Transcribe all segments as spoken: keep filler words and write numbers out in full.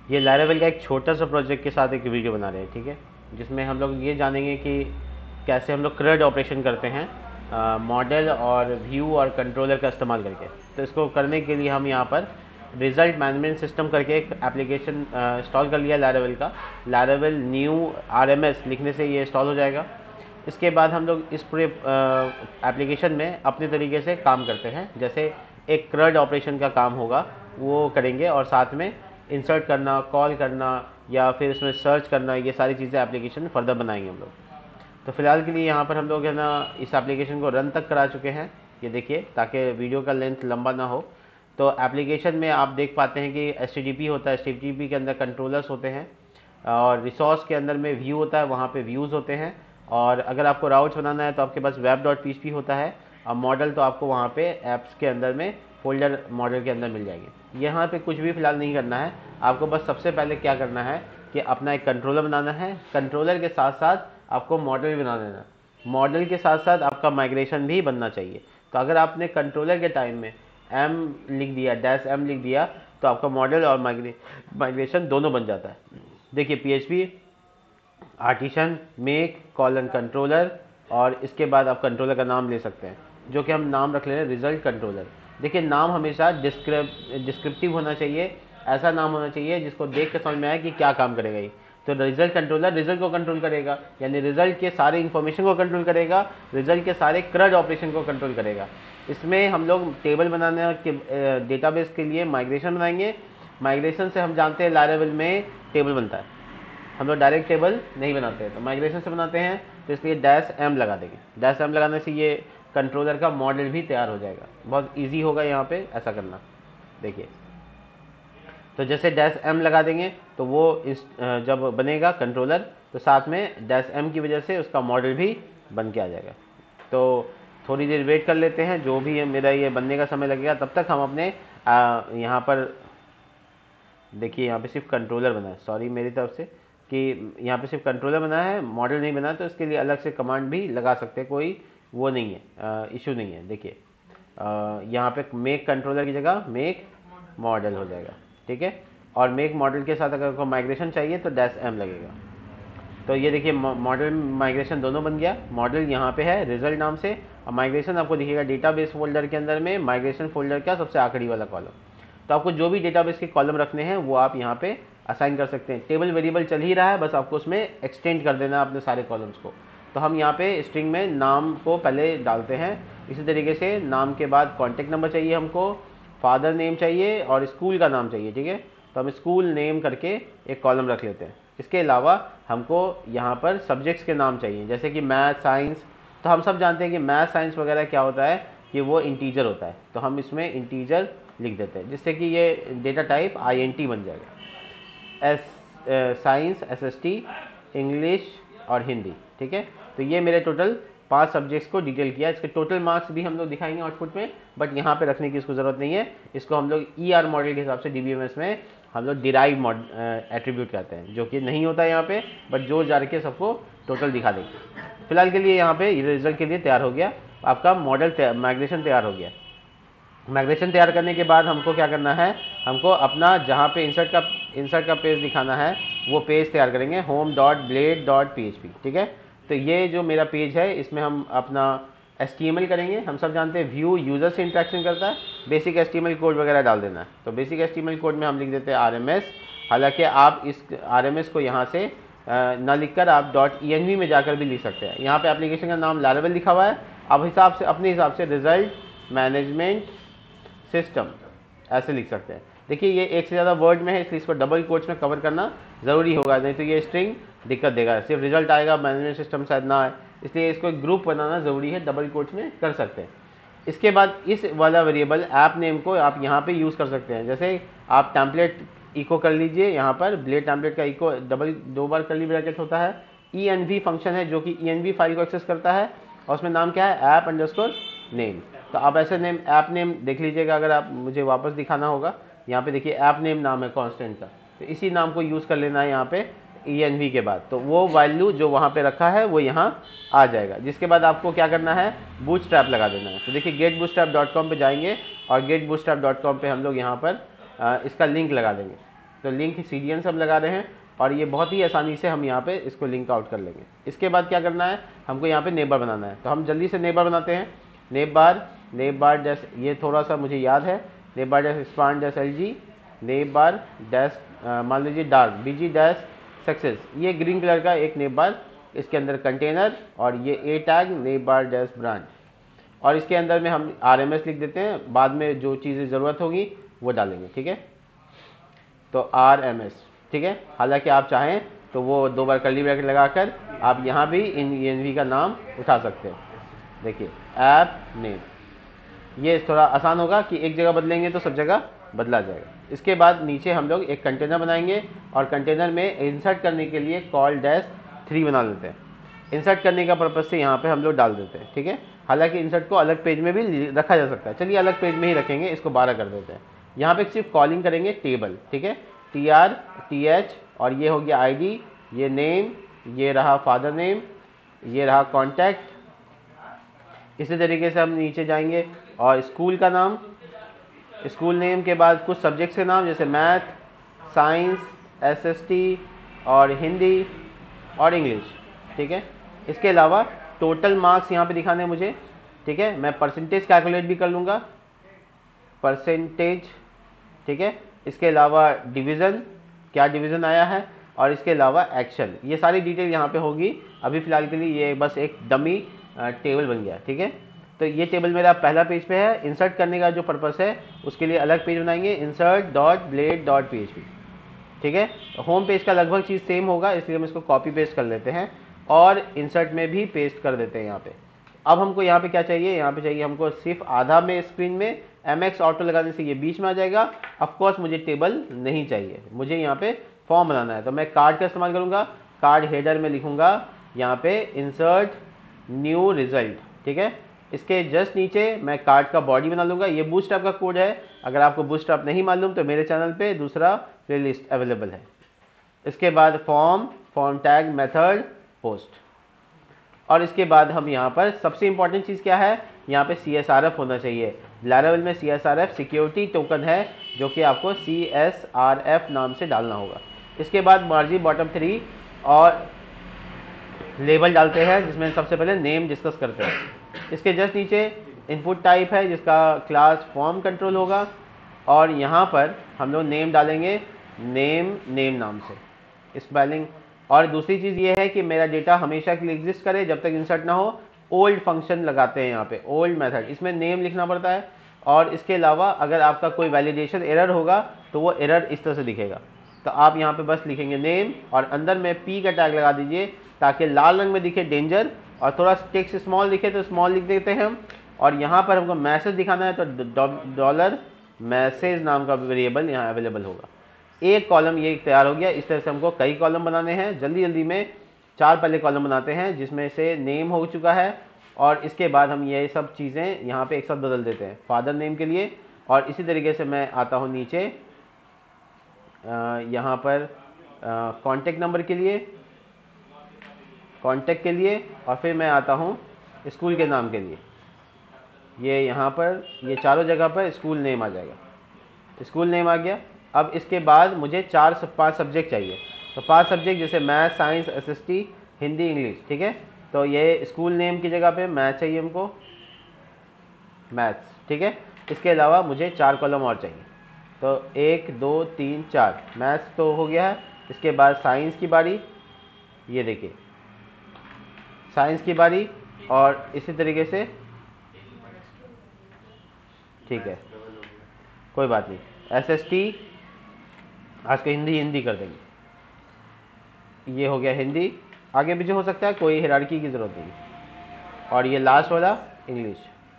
ये लैरावेल का एक छोटा सा प्रोजेक्ट के साथ एक वीडियो बना रहे हैं, ठीक है, जिसमें हम लोग ये जानेंगे कि कैसे हम लोग क्रड ऑपरेशन करते हैं मॉडल और व्यू और कंट्रोलर का इस्तेमाल करके। तो इसको करने के लिए हम यहाँ पर रिजल्ट मैनेजमेंट सिस्टम करके एक एप्लीकेशन इंस्टॉल कर लिया लैरावेल का। Laravel new R M S लिखने से ये इंस्टॉल हो जाएगा। इसके बाद हम लोग इस पूरे एप्लीकेशन में अपने तरीके से काम करते हैं, जैसे एक क्रड ऑपरेशन का काम होगा वो करेंगे, और साथ में इंसर्ट करना, कॉल करना या फिर इसमें सर्च करना, ये सारी चीज़ें एप्लीकेशन फर्दर बनाएंगे हम लोग। तो फिलहाल के लिए यहाँ पर हम लोग है ना इस एप्लीकेशन को रन तक करा चुके हैं, ये देखिए, ताकि वीडियो का लेंथ लंबा ना हो। तो एप्लीकेशन में आप देख पाते हैं कि एच टी टी पी होता है, एच टी टी पी के अंदर कंट्रोलर्स होते हैं, और रिसोर्स के अंदर में व्यू होता है, वहाँ पे व्यूज़ होते हैं, और अगर आपको राउट्स बनाना है तो आपके पास web dot P H P होता है, और मॉडल तो आपको वहाँ पे ऐप्स के अंदर में फोल्डर मॉडल के अंदर मिल जाएंगे। यहाँ पे कुछ भी फिलहाल नहीं करना है आपको, बस सबसे पहले क्या करना है कि अपना एक कंट्रोलर बनाना है। कंट्रोलर के साथ साथ आपको मॉडल भी बना देना, मॉडल के साथ साथ आपका माइग्रेशन भी बनना चाहिए। तो अगर आपने कंट्रोलर के टाइम में एम लिख दिया, डैश एम लिख दिया, तो आपका मॉडल और माइग्रे माइग्रेशन दोनों बन जाता है। देखिए P H P artisan make colon controller, और इसके बाद आप कंट्रोलर का नाम ले सकते हैं, जो कि हम नाम रख ले रहे हैं रिजल्ट कंट्रोलर। देखिए नाम हमेशा डिस्क्रिप डिस्क्रिप्टिव होना चाहिए, ऐसा नाम होना चाहिए जिसको देख के समझ में आए कि क्या काम करेगा ये। तो रिजल्ट कंट्रोलर रिजल्ट को कंट्रोल करेगा, यानी रिजल्ट के सारे इंफॉर्मेशन को कंट्रोल करेगा, रिजल्ट के सारे क्रड ऑपरेशन को कंट्रोल करेगा। इसमें हम लोग टेबल बनाने के डेटाबेस के लिए माइग्रेशन बनाएंगे। माइग्रेशन से हम जानते हैं लैरावेल में टेबल बनता है, हम लोग डायरेक्ट टेबल नहीं बनाते हैं, तो माइग्रेशन से बनाते हैं, तो इसलिए डैश एम लगा देंगे। डैश एम लगाने से ये कंट्रोलर का मॉडल भी तैयार हो जाएगा, बहुत इजी होगा यहाँ पे ऐसा करना। देखिए तो जैसे डैश एम लगा देंगे तो वो इस जब बनेगा कंट्रोलर, तो साथ में डैश एम की वजह से उसका मॉडल भी बन के आ जाएगा। तो थोड़ी देर वेट कर लेते हैं, जो भी मेरा ये बनने का समय लगेगा तब तक हम अपने यहाँ पर देखिए, यहाँ पे सिर्फ कंट्रोलर बना है, सॉरी मेरी तरफ से कि यहाँ पे सिर्फ कंट्रोलर बना है, मॉडल नहीं बना, तो इसके लिए अलग से कमांड भी लगा सकते हैं, कोई वो नहीं है, इशू नहीं है। देखिए यहाँ पे मेक कंट्रोलर की जगह मेक मॉडल हो जाएगा, ठीक है। और मेक मॉडल के साथ अगर आपको माइग्रेशन चाहिए तो डैश एम लगेगा। तो ये देखिए मॉडल माइग्रेशन दोनों बन गया। मॉडल यहाँ पे है रिजल्ट नाम से, और माइग्रेशन आपको दिखेगा डेटाबेस फोल्डर के अंदर में, माइग्रेशन फोल्डर का सबसे आखिरी वाला कॉलम। तो आपको जो भी डेटाबेस के कॉलम रखने हैं वो आप यहाँ पे असाइन कर सकते हैं। टेबल वेरिएबल चल ही रहा है, बस आपको उसमें एक्सटेंड कर देना है अपने सारे कॉलम्स को। तो हम यहाँ पे स्ट्रिंग में नाम को पहले डालते हैं, इसी तरीके से नाम के बाद कॉन्टैक्ट नंबर चाहिए हमको, फादर नेम चाहिए और स्कूल का नाम चाहिए, ठीक है। तो हम स्कूल नेम करके एक कॉलम रख लेते हैं। इसके अलावा हमको यहाँ पर सब्जेक्ट्स के नाम चाहिए, जैसे कि मैथ साइंस। तो हम सब जानते हैं कि मैथ साइंस वगैरह क्या होता है कि वो इंटीजर होता है, तो हम इसमें इंटीजर लिख देते हैं, जिससे कि ये data type I N T बन जाएगा। S science, S S T, English और हिंदी, ठीक है। तो ये मेरे टोटल पांच सब्जेक्ट्स को डिटेल किया। इसके टोटल मार्क्स भी हम लोग दिखाएंगे आउटपुट में, बट यहाँ पे रखने की इसको ज़रूरत नहीं है। इसको हम लोग ई आर मॉडल के हिसाब से डी बी एम एस में हम लोग डिराइव मॉड एट्रीब्यूट कहते हैं, जो कि नहीं होता है यहाँ पे, बट जोड़ जाड़ के सबको टोटल दिखा देंगे। फिलहाल के लिए यहाँ पे रिजल्ट के लिए तैयार हो गया, आपका मॉडल माइग्रेशन तैयार हो गया। माइग्रेशन तैयार करने के बाद हमको क्या करना है, हमको अपना जहाँ पे इंसर्ट का इंसर्ट का पेज दिखाना है वो पेज तैयार करेंगे, home dot blade dot P H P, ठीक है। तो ये जो मेरा पेज है इसमें हम अपना एच टी एम एल करेंगे। हम सब जानते हैं व्यू यूज़र से इंटरेक्शन करता है, basic H T M L code वगैरह डाल देना है। तो basic H T M L code में हम लिख देते हैं आर एम एस। हालांकि आप इस आर एम एस को यहाँ से ना लिखकर आप डॉट ई एन वी में जाकर भी लिख सकते हैं। यहाँ पे एप्लीकेशन का नाम लैरावेल लिखा हुआ है, आप हिसाब से अपने हिसाब से रिजल्ट मैनेजमेंट सिस्टम ऐसे लिख सकते हैं। देखिए ये एक से ज़्यादा वर्ड में है, इसलिए इसको डबल कोट्स में कवर करना ज़रूरी होगा, नहीं तो ये स्ट्रिंग दिक्कत देगा, सिर्फ रिजल्ट आएगा, मैनेजमेंट सिस्टम शायद ना आए, इसलिए इसको एक ग्रुप बनाना ज़रूरी है, डबल कोट्स में कर सकते हैं। इसके बाद इस वाला वेरिएबल ऐप नेम को आप यहाँ पे यूज़ कर सकते हैं। जैसे आप टैम्पलेट इको कर लीजिए, यहाँ पर ब्लेड टैम्पलेट का इको डबल दो बार कर्ली ब्रैकेट होता है। ई एन वी फंक्शन है जो कि ई एन वी फाइल को एक्सेस करता है, और उसमें नाम क्या है, ऐप अंडरस्कोर नेम। तो आप ऐसे नेम ऐप नेम देख लीजिएगा, अगर आप मुझे वापस दिखाना होगा, यहाँ पे देखिए ऐप नेम नाम है कांस्टेंट का, तो इसी नाम को यूज़ कर लेना है यहाँ पे ई एन वी के बाद। तो वो वैल्यू जो वहाँ पे रखा है वो यहाँ आ जाएगा। जिसके बाद आपको क्या करना है, बूटस्ट्रैप लगा देना है। तो देखिए गेट बूटस्ट्रैप डॉट कॉम पर जाएंगे, और गेट बूटस्ट्रैप डॉट कॉम पर हम लोग यहाँ पर आ, इसका लिंक लगा देंगे। तो लिंक सी डी एन सब लगा रहे हैं और ये बहुत ही आसानी से हम यहाँ पे इसको लिंक आउट कर लेंगे। इसके बाद क्या करना है, हमको यहाँ पे नेबर बनाना है, तो हम जल्दी से नेबर बनाते हैं। नेब बार नेब बार डैश, ये थोड़ा सा मुझे याद है, nav bar dash expand dash L G, nav bar dash मान लीजिए dark B G dash success, ये ग्रीन कलर का एक नेब बार, इसके अंदर कंटेनर और ये ए टैग नेब बार डैश ब्रांड, और इसके अंदर में हम आर एम एस लिख देते हैं, बाद में जो चीज़ें ज़रूरत होगी वो डालेंगे। ठीक है, तो आर एम एस, ठीक है। हालांकि आप चाहें तो वो दो बार कर्ली ब्रैकेट लगाकर आप यहाँ भी इन एन वी का नाम उठा सकते हैं। देखिए ऐप नेम, ये थोड़ा आसान होगा कि एक जगह बदलेंगे तो सब जगह बदला जाएगा। इसके बाद नीचे हम लोग एक कंटेनर बनाएंगे और कंटेनर में इंसर्ट करने के लिए कॉल डैश थ्री बना लेते हैं। इंसर्ट करने का पर्पज़ से यहाँ पे हम लोग डाल देते हैं। ठीक है, हालांकि इंसर्ट को अलग पेज में भी रखा जा सकता है, चलिए अलग पेज में ही रखेंगे, इसको बारह कर देते हैं। यहाँ पे सिर्फ कॉलिंग करेंगे टेबल, ठीक है, टी आर टी एच, और ये हो गया आई डी, ये नेम, ये रहा फादर नेम, ये रहा कॉन्टैक्ट। इसी तरीके से हम नीचे जाएंगे और स्कूल का नाम, स्कूल नेम के बाद कुछ सब्जेक्ट्स के नाम जैसे math, science, S S T और हिंदी और इंग्लिश। ठीक है, इसके अलावा टोटल मार्क्स यहाँ पे दिखाने हैं मुझे। ठीक है, मैं परसेंटेज कैलकुलेट भी कर लूँगा, परसेंटेज। ठीक है, इसके अलावा डिवीज़न, क्या डिवीज़न आया है, और इसके अलावा एक्शन, ये सारी डिटेल यहाँ पे होगी। अभी फ़िलहाल के लिए ये बस एक डमी टेबल बन गया। ठीक है, तो ये टेबल मेरा पहला पेज पे है। इंसर्ट करने का जो पर्पस है उसके लिए अलग पेज बनाएंगे, insert dot blade dot P H P. ठीक है, होम पेज का लगभग चीज़ सेम होगा, इसलिए हम इसको कॉपी पेस्ट कर लेते हैं और इंसर्ट में भी पेस्ट कर देते हैं यहाँ पे। अब हमको यहाँ पे क्या चाहिए, यहाँ पे चाहिए हमको सिर्फ आधा में स्क्रीन में एम एक्स ऑटो लगाने से ये बीच में आ जाएगा। ऑफकोर्स मुझे टेबल नहीं चाहिए, मुझे यहाँ पे फॉर्म बनाना है, तो मैं कार्ड का इस्तेमाल करूँगा। कार्ड हेडर में लिखूँगा यहाँ पे इंसर्ट न्यू रिजल्ट। ठीक है, इसके जस्ट नीचे मैं कार्ड का बॉडी बना लूँगा। ये बूटस्ट्रैप का कोड है, अगर आपको बूटस्ट्रैप नहीं मालूम तो मेरे चैनल पे दूसरा प्लेलिस्ट अवेलेबल है। इसके बाद form, form tag, method, post, और इसके बाद हम यहाँ पर सबसे इंपॉर्टेंट चीज़ क्या है, यहाँ पे सी एस आर एफ होना चाहिए। लैरावेल में C S R F security token है, जो कि आपको सी एस आर एफ नाम से डालना होगा। इसके बाद मार्जिन बॉटम थ्री और लेबल डालते हैं, जिसमें सबसे पहले नेम डिस्कस करते हैं। इसके जस्ट नीचे इनपुट टाइप है, जिसका क्लास फॉर्म कंट्रोल होगा, और यहाँ पर हम लोग नेम डालेंगे, नेम नेम नाम से स्पेलिंग। और दूसरी चीज़ ये है कि मेरा डेटा हमेशा के लिए एग्जिस्ट करे जब तक इंसर्ट ना हो। ओल्ड फंक्शन लगाते हैं यहाँ पे, ओल्ड मेथड, इसमें नेम लिखना पड़ता है। और इसके अलावा अगर आपका कोई वैलिडेशन एरर होगा तो वो एरर इस तरह से दिखेगा, तो आप यहाँ पे बस लिखेंगे नेम और अंदर में पी का टैग लगा दीजिए, ताकि लाल रंग में दिखे डेंजर, और थोड़ा टेक्स्ट स्मॉल दिखे तो स्मॉल लिख देते हैं हम। और यहाँ पर हमको मैसेज दिखाना है तो डॉलर मैसेज नाम का वेरिएबल यहाँ अवेलेबल होगा। एक कॉलम ये तैयार हो गया। इस तरह से हमको कई कॉलम बनाने हैं, जल्दी जल्दी में चार पहले कॉलम बनाते हैं, जिसमें से नेम हो चुका है, और इसके बाद हम ये सब चीज़ें यहाँ पे एक साथ बदल देते हैं फादर नेम के लिए। और इसी तरीके से मैं आता हूँ नीचे यहाँ पर कॉन्टेक्ट नंबर के लिए, कॉन्टेक्ट के लिए, और फिर मैं आता हूँ स्कूल के नाम के लिए। ये यहाँ पर ये चारों जगह पर स्कूल नेम आ जाएगा, स्कूल नेम आ गया। अब इसके बाद मुझे चार पांच सब्जेक्ट चाहिए, तो पांच सब्जेक्ट जैसे math, science, S S T, Hindi, English. ठीक है, तो ये स्कूल नेम की जगह पे मैथ चाहिए हमको, मैथ्स। ठीक है, इसके अलावा मुझे चार कॉलम और चाहिए, तो एक दो तीन चार, मैथ्स तो हो गया है। इसके बाद साइंस की बारी, ये देखिए साइंस की बारी, और इसी तरीके से, ठीक है कोई बात नहीं, एस एस टी आज के हिंदी हिंदी कर देंगे। ये हो गया हिंदी, आगे पीछे हो सकता है, कोई हिरार्की की ज़रूरत नहीं। और ये लास्ट वाला इंग्लिश,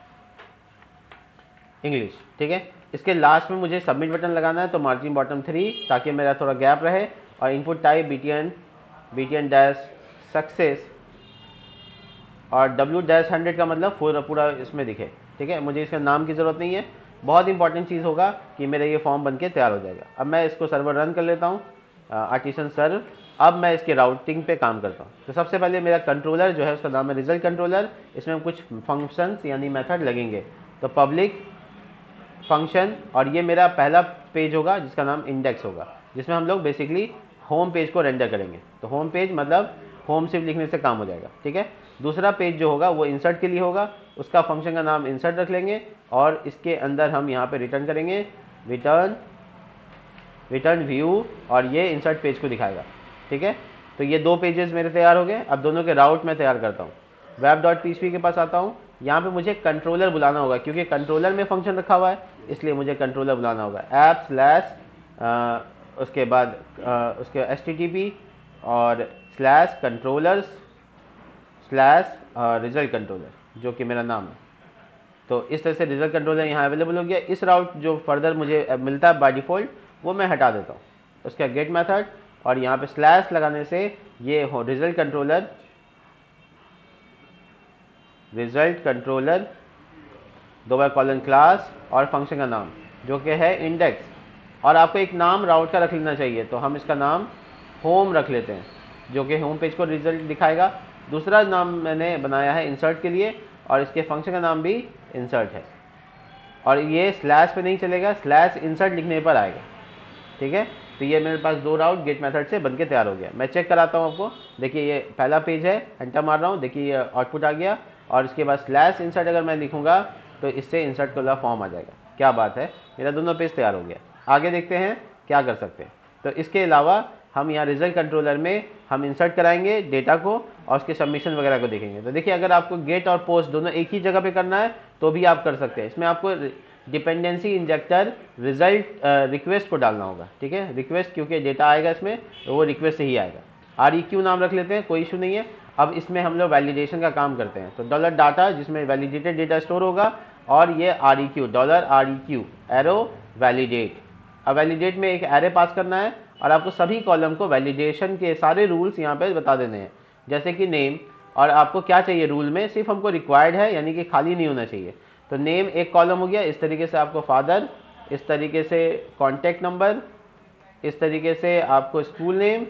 इंग्लिश। ठीक है, इसके लास्ट में मुझे सबमिट बटन लगाना है, तो मार्जिन बॉटम थ्री, ताकि मेरा थोड़ा गैप रहे। और input type B T N, B T N dash success, और डब्ल्यू डैश हंड्रेड का मतलब पूरा पूरा इसमें दिखे। ठीक है, मुझे इसका नाम की ज़रूरत नहीं है। बहुत इंपॉर्टेंट चीज़ होगा कि मेरा ये फॉर्म बनके तैयार हो जाएगा। अब मैं इसको सर्वर रन कर लेता हूँ, आर्टिसन सर्व। अब मैं इसके राउटिंग पे काम करता हूँ। तो सबसे पहले मेरा कंट्रोलर जो है उसका नाम है रिजल्ट कंट्रोलर, इसमें कुछ फंक्शंस यानी मेथड लगेंगे। तो पब्लिक फंक्शन, और ये मेरा पहला पेज होगा जिसका नाम इंडेक्स होगा, जिसमें हम लोग बेसिकली होम पेज को रेंडर करेंगे। तो होम पेज मतलब होम सिर्फ लिखने से काम हो जाएगा, ठीक है। दूसरा पेज जो होगा वो इंसर्ट के लिए होगा, उसका फंक्शन का नाम इंसर्ट रख लेंगे, और इसके अंदर हम यहाँ पे रिटर्न करेंगे रिटर्न रिटर्न व्यू, और ये इंसर्ट पेज को दिखाएगा, ठीक है। तो ये दो पेजेस मेरे तैयार हो गए। अब दोनों के राउट मैं तैयार करता हूँ। Web dot P H P के पास आता हूँ। यहाँ पे मुझे कंट्रोलर बुलाना होगा, क्योंकि कंट्रोलर में फंक्शन रखा हुआ है, इसलिए मुझे कंट्रोलर बुलाना होगा। ऐप स्लैश उसके बाद आ, उसके एच टी टी पी और slash controllers slash result controller, जो कि मेरा नाम है। तो इस तरह से रिजल्ट कंट्रोलर यहाँ अवेलेबल हो गया। इस राउट जो फर्दर मुझे मिलता है बाय डिफ़ॉल्ट, वो मैं हटा देता हूँ। उसका गेट मेथड, और यहाँ पे स्लैश लगाने से ये हो रिजल्ट कंट्रोलर रिजल्ट कंट्रोलर दो बार कॉलन क्लास और फंक्शन का नाम जो कि है इंडेक्स। और आपको एक नाम राउट का रख लेना चाहिए, तो हम इसका नाम होम रख लेते हैं, जो कि होम पेज को रिजल्ट दिखाएगा। दूसरा नाम मैंने बनाया है इंसर्ट के लिए, और इसके फंक्शन का नाम भी इंसर्ट है, और ये स्लैश पे नहीं चलेगा, स्लैश इंसर्ट लिखने पर आएगा, ठीक है। तो ये मेरे पास दो राउट गेट मेथड से बनके तैयार हो गया। मैं चेक कराता हूँ आपको। देखिए ये पहला पेज है, एंटर मार रहा हूँ, देखिए ये आउटपुट आ गया, और इसके बाद स्लैश इंसर्ट अगर मैं लिखूंगा तो इससे इंसर्ट वाला फॉर्म आ जाएगा। क्या बात है, मेरा दोनों पेज तैयार हो गया। आगे देखते हैं क्या कर सकते हैं। तो इसके अलावा हम यहाँ रिजल्ट कंट्रोलर में हम इंसर्ट कराएंगे डेटा को, और उसके सबमिशन वगैरह को देखेंगे। तो देखिए अगर आपको गेट और पोस्ट दोनों एक ही जगह पे करना है तो भी आप कर सकते हैं। इसमें आपको डिपेंडेंसी इंजेक्टर रिजल्ट रिक्वेस्ट को डालना होगा, ठीक है। रिक्वेस्ट क्योंकि डेटा आएगा इसमें, तो वो रिक्वेस्ट से ही आएगा। आर ई क्यू नाम रख लेते हैं, कोई इशू नहीं है। अब इसमें हम लोग वैलिडेशन का काम करते हैं। तो डॉलर डाटा जिसमें वैलिडेटेड डेटा स्टोर होगा, और ये R E Q dollar R E Q arrow validate. अब वैलिडेट में एक एरे पास करना है, और आपको सभी कॉलम को वैलिडेशन के सारे रूल्स यहाँ पे बता देने हैं, जैसे कि नेम। और आपको क्या चाहिए रूल में, सिर्फ हमको रिक्वायर्ड है, यानी कि खाली नहीं होना चाहिए। तो नेम एक कॉलम हो गया, इस तरीके से आपको फादर, इस तरीके से कॉन्टैक्ट नंबर, इस तरीके से आपको स्कूल नेम,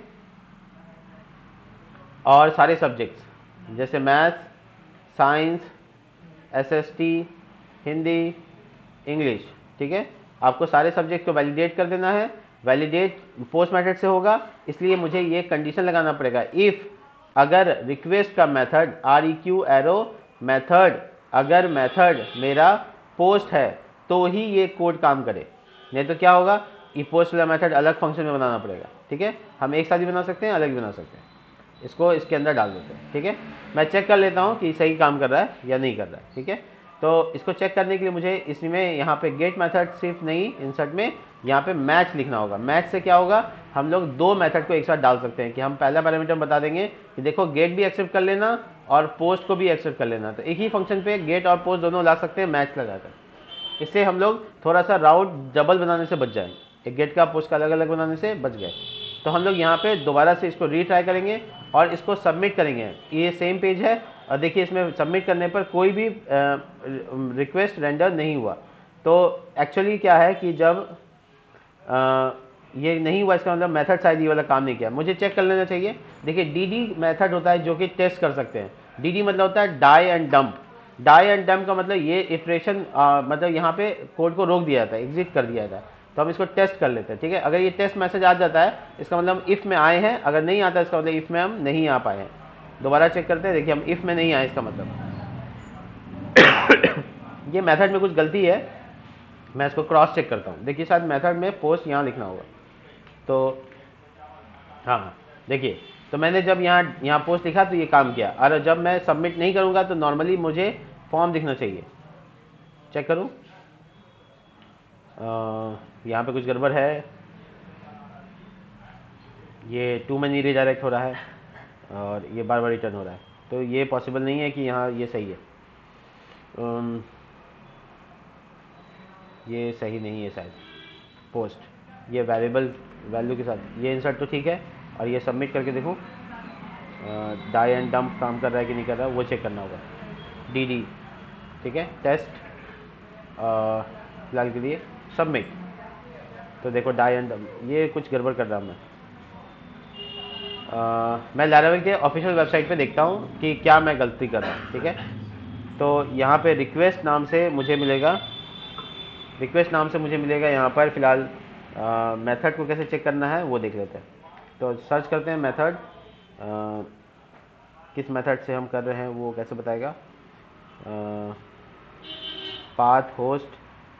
और सारे सब्जेक्ट्स जैसे maths, science, S S T, Hindi, English, ठीक है। आपको सारे सब्जेक्ट को वैलिडेट कर देना है। वैलिडेट पोस्ट मेथड से होगा, इसलिए मुझे ये कंडीशन लगाना पड़ेगा, इफ़ अगर रिक्वेस्ट का method R E Q arrow method, अगर मेथड मेरा पोस्ट है तो ही ये कोड काम करे, नहीं तो क्या होगा, ये पोस्ट वाला मेथड अलग फंक्शन में बनाना पड़ेगा, ठीक है। हम एक साथ ही बना सकते हैं, अलग भी बना सकते हैं। इसको इसके अंदर डाल देते हैं, ठीक है। मैं चेक कर लेता हूँ कि सही काम कर रहा है या नहीं कर रहा है, ठीक है। तो इसको चेक करने के लिए मुझे इसमें यहाँ पे गेट मेथड सिर्फ नहीं, इंसर्ट में यहाँ पे मैच लिखना होगा। मैच से क्या होगा, हम लोग दो मेथड को एक साथ डाल सकते हैं कि हम पहला पैरामीटर बता देंगे कि देखो गेट भी एक्सेप्ट कर लेना और पोस्ट को भी एक्सेप्ट कर लेना। तो एक ही फंक्शन पे गेट और पोस्ट दोनों ला सकते हैं मैच लगाकर। इससे हम लोग थोड़ा सा राउट डबल बनाने से बच जाएंगे, एक गेट का पोस्ट का अलग अलग बनाने से बच गए। तो हम लोग यहाँ पे दोबारा से इसको रीट्राई करेंगे और इसको सबमिट करेंगे। ये सेम पेज है, और देखिए इसमें सबमिट करने पर कोई भी रिक्वेस्ट रेंडर नहीं हुआ। तो एक्चुअली क्या है कि जब आ, ये नहीं हुआ, इसका मतलब मेथड शायद ये वाला काम नहीं किया। मुझे चेक कर लेना चाहिए। देखिए डी डी मेथड होता है जो कि टेस्ट कर सकते हैं। डी डी मतलब होता है die and dump. Die and dump का मतलब ये इटरेशन मतलब यहाँ पे कोड को रोक दिया जाता है, एग्जिट कर दिया जाता है। तो हम इसको टेस्ट कर लेते हैं, ठीक है। अगर ये टेस्ट मैसेज आ जाता है इसका मतलब इफ़ में आए हैं, अगर नहीं आता इसका मतलब इफ़ में हम नहीं आ पाए हैं। दोबारा चेक करते हैं, देखिए हम इफ़ में नहीं आए, इसका मतलब ये मेथड में कुछ गलती है। मैं इसको क्रॉस चेक करता हूँ। देखिए शायद मेथड में पोस्ट यहाँ लिखना होगा। तो हाँ देखिए, तो मैंने जब यहाँ यहाँ पोस्ट लिखा तो ये काम किया, और जब मैं सबमिट नहीं करूँगा तो नॉर्मली मुझे फॉर्म दिखना चाहिए। चेक करूँ, यहाँ पे कुछ गड़बड़ है, ये टू मैनी रिडायरेक्ट हो रहा है और ये बार बार रिटर्न हो रहा है। तो ये पॉसिबल नहीं है कि यहाँ ये सही है। um, ये सही नहीं है शायद। पोस्ट ये वेरिएबल वैल्यू के साथ ये इंसर्ट तो ठीक है, और ये सबमिट करके देखो डाई एंड डंप काम कर रहा है कि नहीं कर रहा है, वो चेक करना होगा। डी डी ठीक है, टेस्ट फिलहाल के लिए सबमिट। तो देखो डाई एंड डंप, ये कुछ गड़बड़ कर रहा हूँ मैं। आ, मैं लैरावेल के ऑफिशियल वेबसाइट पे देखता हूँ कि क्या मैं गलती कर रहा हूँ, ठीक है। तो यहाँ पे रिक्वेस्ट नाम से मुझे मिलेगा रिक्वेस्ट नाम से मुझे मिलेगा यहाँ पर फ़िलहाल। मेथड को कैसे चेक करना है वो देख लेते हैं। तो सर्च करते हैं मेथड, किस मेथड से हम कर रहे हैं वो कैसे बताएगा। Path host,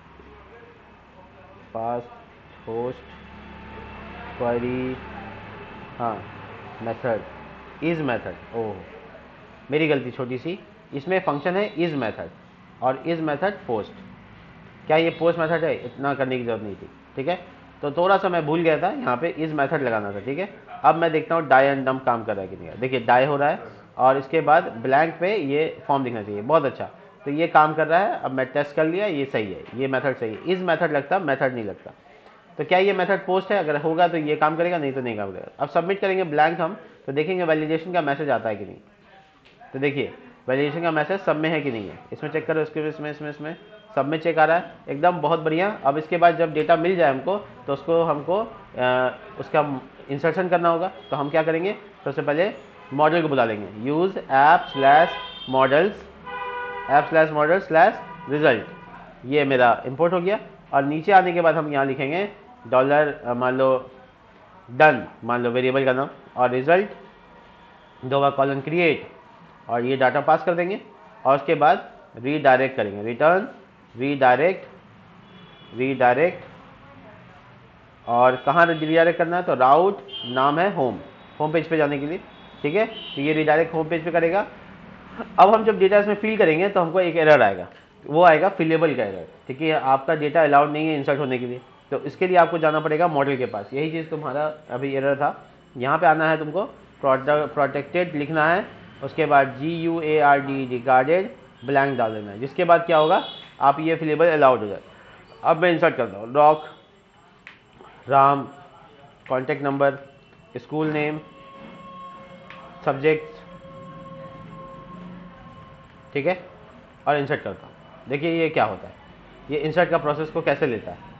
path host query, हाँ मेथड इज़ मेथड, ओह मेरी गलती छोटी सी, इसमें फंक्शन है इज़ मेथड और इज़ मेथड पोस्ट। क्या ये पोस्ट मेथड है? इतना करने की ज़रूरत नहीं थी, ठीक है। तो थोड़ा सा मैं भूल गया था, यहाँ पे इज़ मेथड लगाना था, ठीक है। अब मैं देखता हूँ डाई एंड डंप काम कर रहा है कि नहीं। देखिए डाई हो रहा है और इसके बाद ब्लैंक पे ये फॉर्म दिखना चाहिए, बहुत अच्छा। तो ये काम कर रहा है। अब मैं टेस्ट कर लिया, ये सही है, ये मेथड सही है। इज़ मेथड लगता, मेथड नहीं लगता। तो क्या ये मेथड पोस्ट है? अगर होगा तो ये काम करेगा, नहीं तो नहीं काम करेगा। अब सबमिट करेंगे ब्लैंक हम, तो देखेंगे वैलिडेशन का मैसेज आता है कि नहीं। तो देखिए वैलिडेशन का मैसेज सब में है कि नहीं है, इसमें चेक करो। इसके इसमें इसमें इसमें सब में चेक आ रहा है, एकदम बहुत बढ़िया। अब इसके बाद जब डेटा मिल जाए हमको, तो उसको हमको आ, उसका इंसर्शन करना होगा। तो हम क्या करेंगे, सबसे पहले मॉडल को बुला लेंगे, use app slash models, app slash model slash result. ये मेरा इंपोर्ट हो गया। और नीचे आने के बाद हम यहाँ लिखेंगे डॉलर, मान लो डन, मान लो वेरिएबल का नाम, और रिजल्ट दो बार कॉलन क्रिएट, और ये डाटा पास कर देंगे। और उसके बाद रीडायरेक्ट करेंगे, रिटर्न रीडायरेक्ट, रीडायरेक्ट। और कहाँ रीडायरेक्ट करना है, तो राउट नाम है होम, होम पेज पे जाने के लिए, ठीक है। तो ये रीडायरेक्ट होम पेज पे करेगा। अब हम जब डेटा इसमें फिल करेंगे तो हमको एक एरर आएगा, वो आएगा फिलेबल का एरर, ठीक है। आपका डेटा अलाउड नहीं है इंसर्ट होने के लिए, तो इसके लिए आपको जाना पड़ेगा मॉडल के पास। यही चीज़ तुम्हारा अभी एरर था। यहाँ पे आना है तुमको, प्रोटेक्टेड लिखना है, उसके बाद G U A R D guarded blank डाल देना है, जिसके बाद क्या होगा, आप ये फिलेबल अलाउड हो जाए। अब मैं इंसर्ट करता हूँ, रॉक राम, contact number, school name, subject, ठीक है, और इंसर्ट करता हूँ। देखिए ये क्या होता है, ये इंसर्ट का प्रोसेस को कैसे लेता है।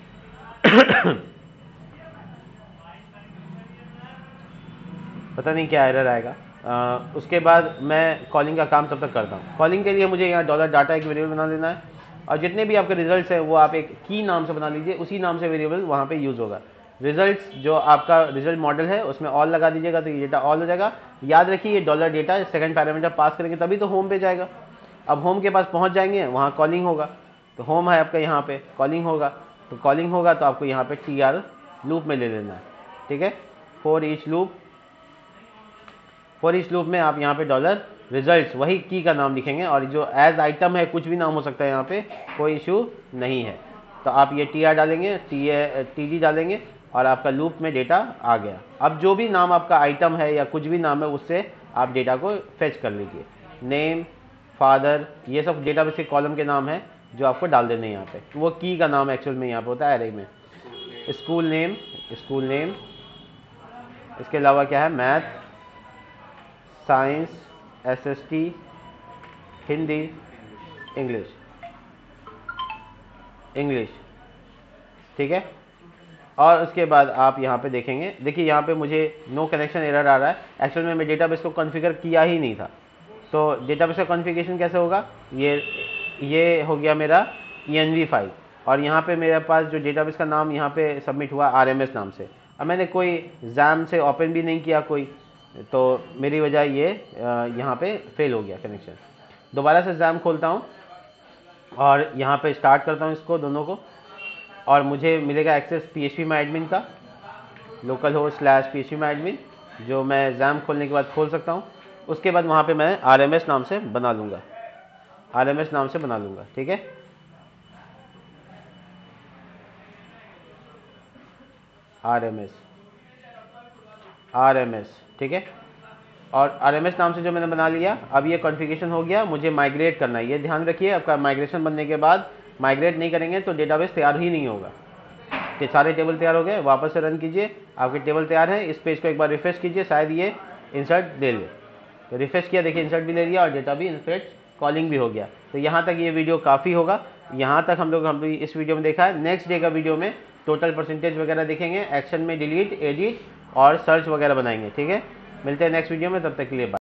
पता नहीं क्या एरर आएगा। आ, उसके बाद मैं कॉलिंग का काम तब तक करता हूँ। कॉलिंग के लिए मुझे यहाँ डॉलर डाटा एक वेरिएबल बना लेना है, और जितने भी आपके रिजल्ट्स हैं वो आप एक की नाम से बना लीजिए, उसी नाम से वेरिएबल वहाँ पे यूज़ होगा। रिजल्ट्स जो आपका रिजल्ट मॉडल है उसमें ऑल लगा दीजिएगा, तो ये डेटा ऑल हो जाएगा। याद रखिए ये dollar data second parameter pass करेंगे तभी तो होम पे जाएगा। अब होम के पास पहुँच जाएंगे, वहाँ कॉलिंग होगा, तो होम है आपका, यहाँ पे कॉलिंग होगा, तो कॉलिंग होगा तो आपको यहाँ पे टी आर लूप में ले लेना है, ठीक है। For each loop, for each loop में आप यहाँ पे डॉलर रिजल्ट्स वही की का नाम लिखेंगे, और जो एज आइटम है कुछ भी नाम हो सकता है, यहाँ पे कोई इशू नहीं है। तो आप ये टी आर डालेंगे, टी टी जी डालेंगे, और आपका लूप में डेटा आ गया। अब जो भी नाम आपका आइटम है या कुछ भी नाम है उससे आप डेटा को फेच कर लीजिए। नेम, फादर, ये सब डेटाबेस के कॉलम के नाम है जो आपको डाल देने हैं यहाँ पे। वो की का नाम एक्चुअल में यहाँ पे होता है एरे में। स्कूल नेम, स्कूल नेम, इसके अलावा क्या है, math, science, S S T, Hindi, English, English, ठीक है। और उसके बाद आप यहाँ पे देखेंगे, देखिए यहाँ पे मुझे नो कनेक्शन एरर आ रहा है। एक्चुअल में मैं डेटाबेस को कॉन्फ़िगर किया ही नहीं था। तो डेटाबेस का कॉन्फ़िगरेशन कैसे होगा, ये ये हो गया मेरा ई एन वी फाइल, और यहाँ पे मेरे पास जो डेटाबेस का नाम यहाँ पे सबमिट हुआ आर एम एस नाम से। अब मैंने कोई जैम से ओपन भी नहीं किया कोई, तो मेरी वजह ये यहाँ पे फेल हो गया कनेक्शन। दोबारा से जैम खोलता हूँ और यहाँ पे स्टार्ट करता हूँ इसको दोनों को, और मुझे मिलेगा access P H P my admin का, local host slash P H P my admin, जो मैं जैम खोलने के बाद खोल सकता हूँ। उसके बाद वहाँ पे मैं आर एम एस नाम से बना लूँगा, आर एम एस नाम से बना लूँगा, ठीक है। R M S, R M S, ठीक है। और आर एम एस नाम से जो मैंने बना लिया, अब ये कॉन्फ़िगरेशन हो गया, मुझे माइग्रेट करना है। ये ध्यान रखिए, आपका माइग्रेशन बनने के बाद माइग्रेट नहीं करेंगे तो डेटाबेस तैयार ही नहीं होगा। कि सारे टेबल तैयार हो गए, वापस से रन कीजिए, आपके टेबल तैयार है। इस पेज को एक बार रिफ्रेश कीजिए, शायद ये इंसर्ट ले ले। तो रिफ्रेश किया, देखिए इंसर्ट भी ले लिया और डेटा भी इंसर्ट कॉलिंग भी हो गया। तो यहाँ तक ये वीडियो काफ़ी होगा। यहाँ तक हम लोग हम लोग इस वीडियो में देखा है। नेक्स्ट डे का वीडियो में टोटल परसेंटेज वगैरह देखेंगे, एक्शन में डिलीट, एडिट और सर्च वगैरह बनाएंगे, ठीक है। मिलते हैं नेक्स्ट वीडियो में, तब तक के लिए बाय।